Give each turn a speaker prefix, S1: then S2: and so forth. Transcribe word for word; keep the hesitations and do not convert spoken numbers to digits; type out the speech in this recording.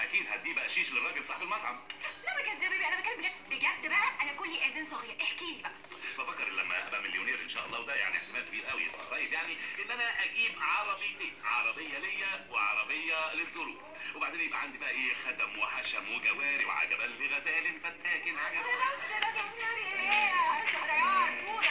S1: اكيد هديه بقشيش للراجل صاحب المطعم.
S2: لا بجد يا بيبي، انا بتكلم بجد بجد بقى. انا كلي اذان صغير، احكي لي بقى.
S1: بفكر لما ابقى مليونير ان شاء الله، وده يعني احتمال كبير قوي قريب، يعني ان انا اجيب عربيتين، عربيه ليا وعربيه للظروف، وبعدين يبقى عندي بقى ايه خدم وحشم وجواري وعجبان لغزال فتاك عجب.
S2: بس بقى يا ايه يا شهريار فوق